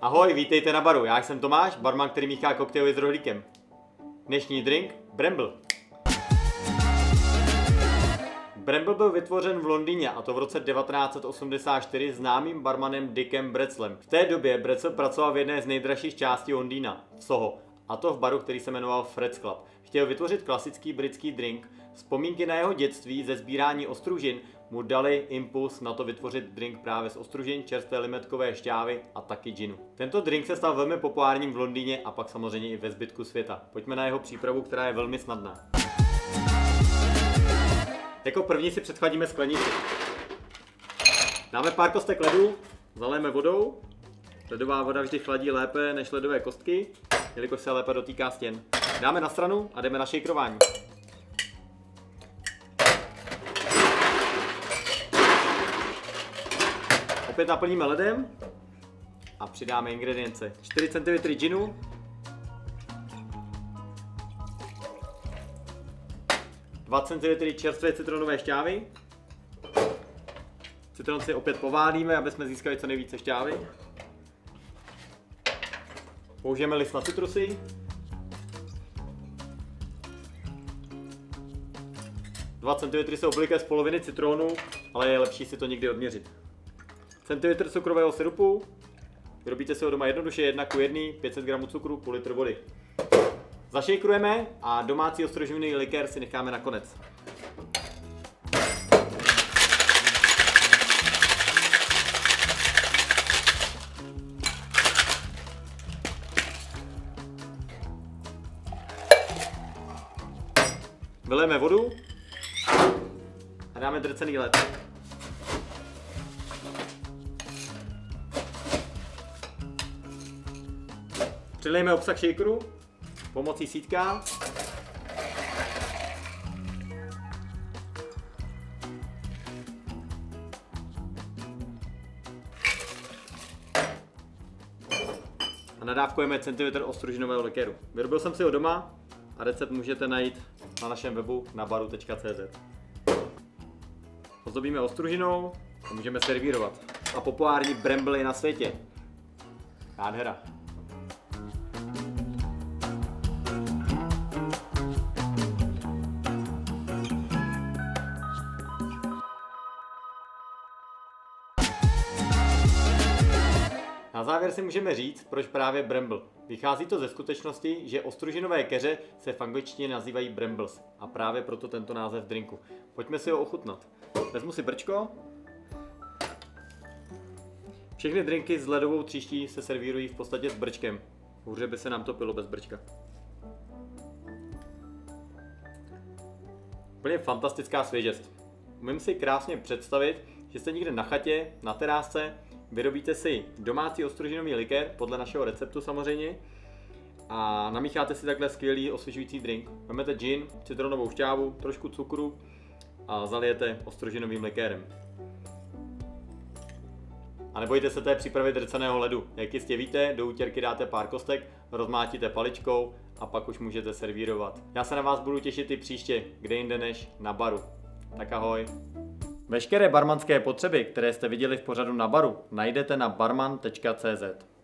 Ahoj, vítejte na baru, já jsem Tomáš, barman, který míchá koktejly s rohlíkem. Dnešní drink, Bramble. Bramble byl vytvořen v Londýně, a to v roce 1984 známým barmanem Dickem Bradslem. V té době Bradsell pracoval v jedné z nejdražších částí Londýna, v Soho, a to v baru, který se jmenoval Fred's Club. Chtěl vytvořit klasický britský drink. Vzpomínky na jeho dětství ze sbírání ostružin mu dali impuls na to vytvořit drink právě z ostružin, čerstvé limetkové šťávy a taky džinu. Tento drink se stal velmi populárním v Londýně a pak samozřejmě i ve zbytku světa. Pojďme na jeho přípravu, která je velmi snadná. Jako první si předchladíme sklenici. Dáme pár kostek ledu, zalijeme vodou. Ledová voda vždy chladí lépe než ledové kostky, jelikož se lépe dotýká stěn. Dáme na stranu a jdeme na šejkrování. Opět naplníme ledem a přidáme ingredience. 4 cm džinu, 2 cm čerstvé citronové šťávy. Citron si opět povádíme, aby jsme získali co nejvíce šťávy. Použijeme list na citrusy. 2 cm se oblikuje z poloviny citronu, ale je lepší si to někdy odměřit. Centilitr cukrového syrupu. Vyrobíte si ho doma jednoduše 1:1, 500 g cukru, půl litr vody. Zašejkrujeme a domácí ostroživný likér si necháme na konec. Vylejeme vodu a dáme drcený led. Přilejeme obsah shakeru pomocí sítka. A nadávkujeme centilitr ostružinového likéru. Vyrobil jsem si ho doma a recept můžete najít na našem webu nabaru.cz. Ozdobíme ostružinou a můžeme servírovat. A populární Bramble je na světě. Nádhera. Na závěr si můžeme říct, proč právě Bramble. Vychází to ze skutečnosti, že ostružinové keře se v angličtině nazývají Brambles a právě proto tento název drinku. Pojďme si ho ochutnat. Vezmu si brčko. Všechny drinky s ledovou tříští se servírují v podstatě s brčkem. Hůře by se nám to pilo bez brčka. Úplně fantastická svěžest. Umím si krásně představit, že jste někde na chatě, na terásce, vyrobíte si domácí ostružinový likér, podle našeho receptu samozřejmě, a namícháte si takhle skvělý osvěžující drink. Vezmete gin, citronovou šťávu, trošku cukru a zalijete ostružinovým likérem. A nebojte se té přípravy drceného ledu. Jak jistě víte, do útěrky dáte pár kostek, rozmátíte paličkou a pak už můžete servírovat. Já se na vás budu těšit i příště, kde jinde než na baru. Tak ahoj. Veškeré barmanské potřeby, které jste viděli v pořadu na baru, najdete na barman.cz.